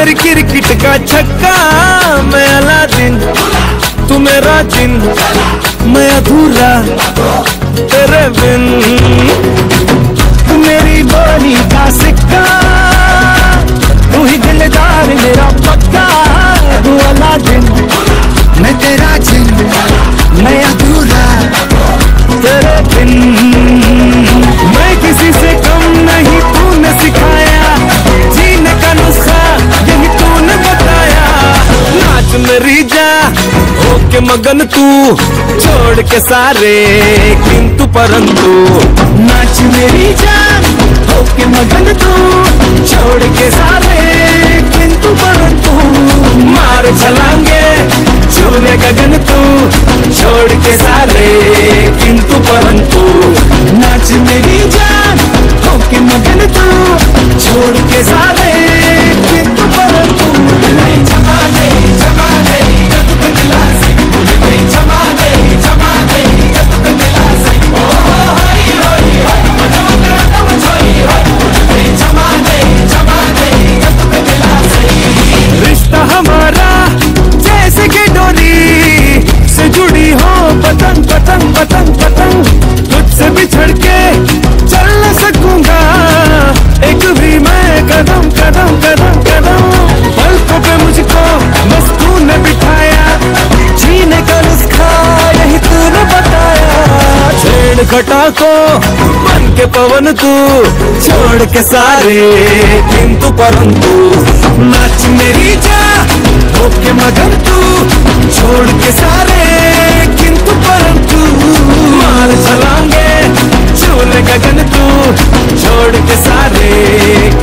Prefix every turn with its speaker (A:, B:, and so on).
A: तेरी क्रिकेट का छक्का मैं अलादीन, तू मेरा जिन मैं अधूरा तेरे बिन। तू मेरी बोली का सिक्का, तू ही दिलदार मेरा पक्का। तू अलादीन मैं तेरा जिन मैं अधूरा तेरे बिन। मैं किसी से कम नहीं, तूने सिखाया जीने का नुस्खा यही तूने बताया। नाच मेरी जा होके मगन तू, छोड़ के सारे किंतु परंतु। नाच मेरी जान होके मगन तू, छोड़ के सारे किंतु परंतु। मार छलांगे छूने गगन तू, छोड़ के सारे किंतु परंतु। नाच मेरी जान होके मगन तू, छोड़ के सारे किंतु परंतु। नहीं जमाने जमाने जब तक दिला से, नहीं जमाने जमाने जब तक दिला से। ओ हाय हाय हाय मजो करता मचोई हाय, नहीं जमाने जमाने जब तक दिला से। रिश्ता हमारा जैसे कि डोरी से जुड़ी हो पतंग पतंग पतंग पतंग। तुझसे बिछड़ के चल न सकूंगा एक भी मैं कदम कदम कदम कदम। पलकों पे मुझको बस तूने बिठाया, जीने का नुस्खा यही तूने बताया। छेड़ घटा को बन के पवन तू, छोड़ के सारे किंतु परंतु। नाच मेरी जा होके मगन तू, छोड़ के सारे किंतु परंतु। मार छलांगे छूले गगन तू, छोड़ के सारे